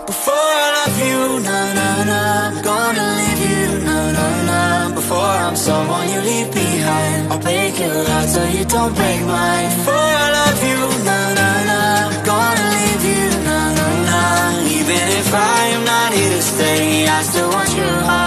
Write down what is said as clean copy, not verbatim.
Before I love you, na na na, I'm gonna leave you, na na na. Before I'm someone you leave behind, I'll break your heart so you don't break mine. Before I love you, na na na, I'm gonna leave you, na na na. Even if I am not here to stay, I still want your heart.